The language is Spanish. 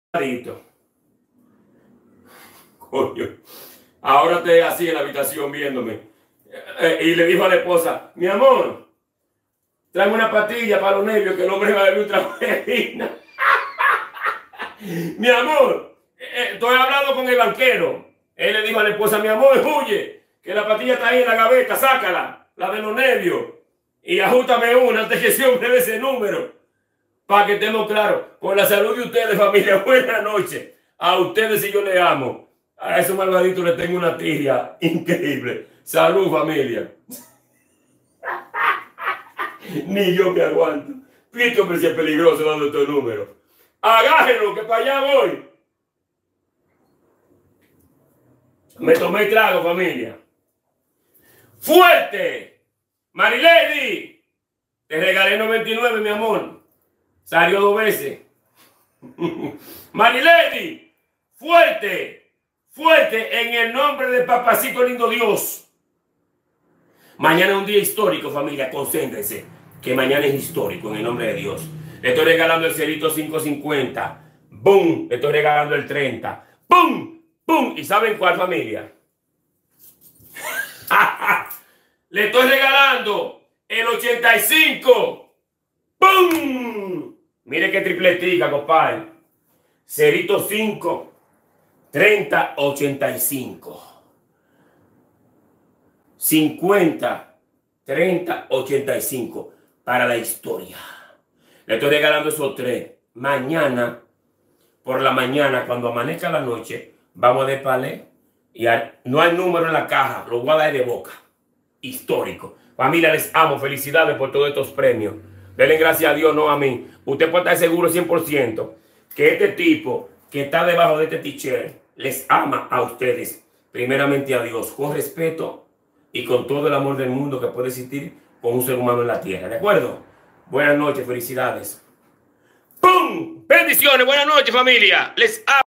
Coño. Ahora estoy así en la habitación viéndome. Y le dijo a la esposa, mi amor, tráeme una pastilla para los nervios que el hombre va a beber un trago de harina. Mi amor, estoy hablando con el banquero. Él le dijo a la esposa, mi amor, huye, que la pastilla está ahí en la gaveta, sácala, la de los nervios. Y ajústame una antes que ese hombre dé ese número. Para que estemos claros, con la salud de ustedes, familia, buenas noches. A ustedes si yo les amo. A esos malvaditos les tengo una tía increíble. Salud, familia. Ni yo me aguanto. Pito, hombre, si es peligroso dando estos números. Agájenlo, que para allá voy. Me tomé el trago, familia. ¡Fuerte! Marilady, te regalé 99, mi amor. Salió 2 veces. Marilady, fuerte, fuerte en el nombre de Papacito Lindo Dios. Mañana es un día histórico, familia, concéntrense, que mañana es histórico en el nombre de Dios. Le estoy regalando el cerito 550. ¡Bum! Le estoy regalando el 30. ¡Bum! ¡Bum! ¿Y saben cuál, familia? Le estoy regalando el 85. ¡Bum! Mire qué tripletica, compadre. Cerito 5, 30, 85. 50, 30, 85. Para la historia. Le estoy regalando esos 3. Mañana, por la mañana, cuando amanezca la noche, vamos de palé. Y no hay número en la caja. Lo voy a dar de boca. Histórico. Familia, les amo. Felicidades por todos estos premios. Denle gracias a Dios, no a mí. Usted puede estar seguro 100% que este tipo que está debajo de este t-shirt les ama a ustedes. Primeramente a Dios, con respeto y con todo el amor del mundo que puede existir con un ser humano en la tierra. ¿De acuerdo? Buenas noches, felicidades. ¡Pum! Bendiciones, buenas noches, familia. Les amo.